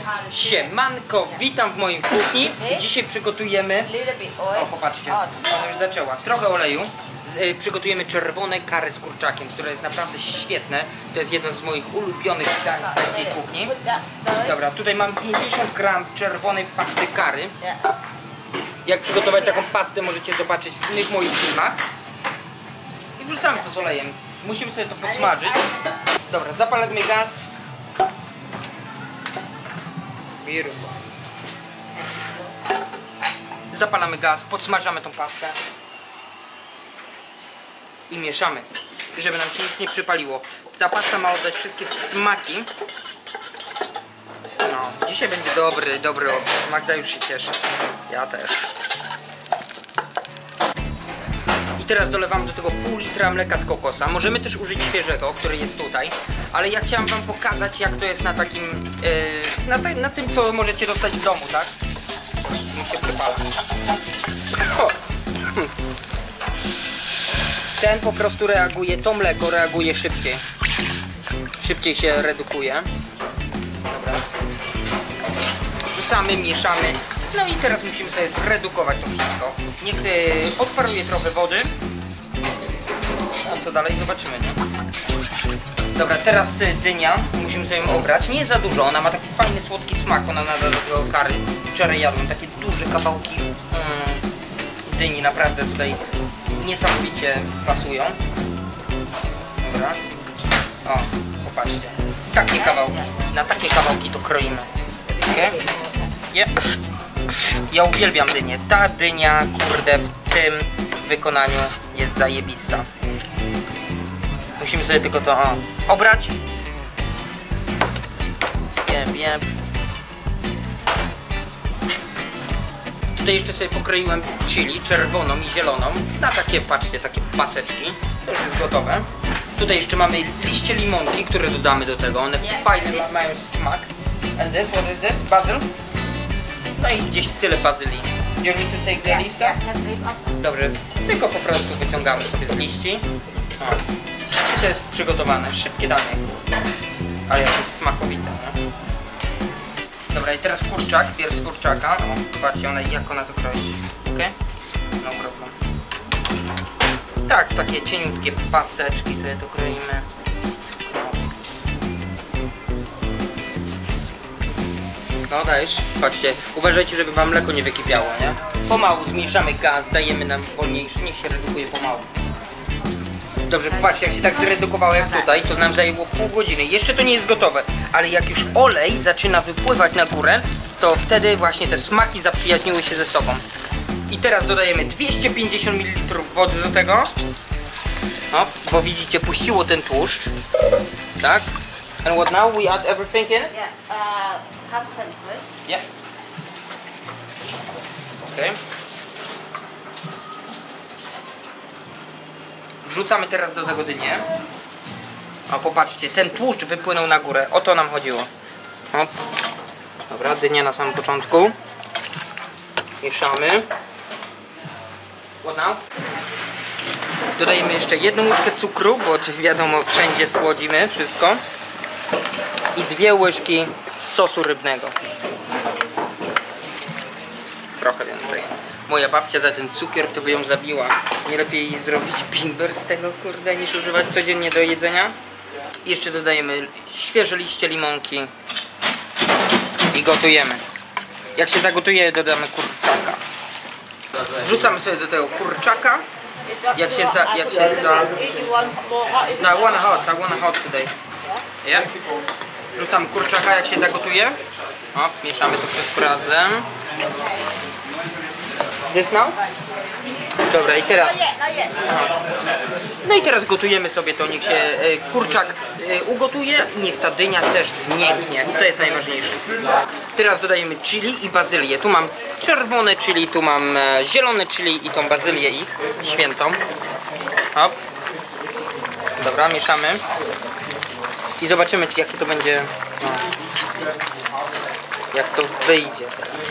Siemanko, witam w mojej kuchni. Dzisiaj przygotujemy... O, popatrzcie, ona już zaczęła. Trochę oleju. Przygotujemy czerwone curry z kurczakiem, które jest naprawdę świetne. To jest jedno z moich ulubionych dań w polskiej kuchni. Dobra, tutaj mam 50 gram czerwonej pasty curry. Jak przygotować taką pastę możecie zobaczyć w innych moich filmach. I wrzucamy to z olejem. Musimy sobie to podsmażyć. Dobra, zapalamy gaz. Zapalamy gaz, podsmażamy tą pastę i mieszamy, żeby nam się nic nie przypaliło. Ta pasta ma oddać wszystkie smaki. No, dzisiaj będzie dobry obiad. Magda już się cieszy. Ja też. I teraz dolewam do tego pół litra mleka z kokosa. Możemy też użyć świeżego, który jest tutaj. Ale ja chciałam wam pokazać, jak to jest na takim... na tym, co możecie dostać w domu, tak? Mi się przypala. Ten po prostu reaguje, to mleko reaguje szybciej. Szybciej się redukuje. Dobra. Wrzucamy, mieszamy. No i teraz musimy sobie zredukować to wszystko. Niech odparuje trochę wody. A co dalej? Zobaczymy, nie? Dobra, teraz dynia. Musimy sobie ją obrać. Nie za dużo, ona ma taki fajny, słodki smak. Ona nada do tego curry. Wczoraj jadłem takie duże kawałki dyni. Naprawdę tutaj niesamowicie pasują. Dobra. O, popatrzcie. Takie kawałki. Na takie kawałki to kroimy. Okay? Yeah. Ja uwielbiam dynię. Ta dynia, kurde, w tym wykonaniu jest zajebista. Musimy sobie tylko to obrać. Jeb. Tutaj jeszcze sobie pokroiłem chili czerwoną i zieloną na takie, patrzcie, takie paseczki. To już jest gotowe. Tutaj jeszcze mamy liście limonki, które dodamy do tego. One fajnie mają smak. And this, what is this? Basil? No i gdzieś tyle bazylii. Do you need to take the leaves off? Dobrze, tylko po prostu wyciągamy sobie z liści. I to jest przygotowane, szybkie danie. Ale jak jest smakowite, nie? Dobra, i teraz kurczak, pierś z kurczaka. Zobaczcie, jak ona to kroi. Ok? No problem. Tak, w takie cieniutkie paseczki sobie to kroimy. No dajesz, patrzcie, uważajcie, żeby wam mleko nie wykipiało, nie? Pomału zmniejszamy gaz, dajemy nam wolniejszy, niech się redukuje pomału. Dobrze, patrzcie, jak się tak zredukowało jak tutaj, to nam zajęło pół godziny. Jeszcze to nie jest gotowe, ale jak już olej zaczyna wypływać na górę, to wtedy właśnie te smaki zaprzyjaźniły się ze sobą. I teraz dodajemy 250 ml wody do tego. No, bo widzicie, puściło ten tłuszcz. Tak? And what now? We add everything in? Yeah, half pen first. Yeah. Okay. Wrzucamy teraz do tego dynię. O, popatrzcie, ten tłuszcz wypłynął na górę. O to nam chodziło. Hop. Dobra, dynia na samym początku. Mieszamy. What now? Dodajemy jeszcze jedną łyżkę cukru, bo wiadomo, wszędzie słodzimy wszystko. I 2 łyżki sosu rybnego. Trochę więcej. Moja babcia za ten cukier to by ją zabiła. Nie lepiej jej zrobić bimber z tego, kurde, niż używać codziennie do jedzenia. Jeszcze dodajemy świeże liście limonki i gotujemy. Jak się zagotuje, dodamy kurczaka. Wrzucamy sobie do tego kurczaka. Jak się za... No, I wanna hot today. Yeah. Wrzucamy kurczaka, jak się zagotuje. O, mieszamy to wszystko razem. This now? Dobra, i teraz... No i teraz gotujemy sobie to, niech się kurczak ugotuje i niech ta dynia też zmięknie. To jest najważniejsze. Teraz dodajemy chili i bazylię. Tu mam czerwone chili, tu mam zielone chili i tą bazylię ich, świętą. Hop. Dobra, mieszamy. I zobaczymy, jakie to będzie... No, jak to wyjdzie.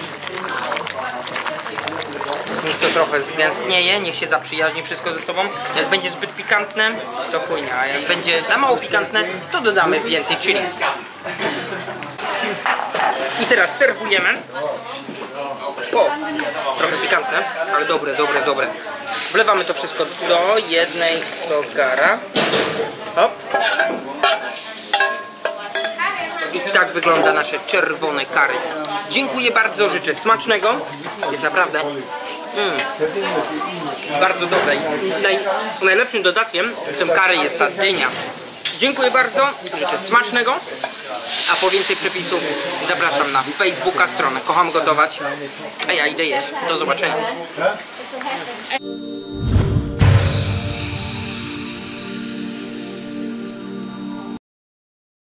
Niech to trochę zgęstnieje, niech się zaprzyjaźni wszystko ze sobą. Jak będzie zbyt pikantne, to chujnia, a jak będzie za mało pikantne, to dodamy więcej chili. I teraz serwujemy. O, trochę pikantne, ale dobre, dobre, dobre. Wlewamy to wszystko do jednego gara. Hop. I tak wygląda nasze czerwone curry. Dziękuję bardzo, życzę smacznego. Jest naprawdę bardzo dobre. Najlepszym dodatkiem w tym curry jest ta dynia. Dziękuję bardzo, życzę smacznego. A po więcej przepisów zapraszam na Facebooka, stronę Kocham Gotować. A ja idę jeść. Do zobaczenia.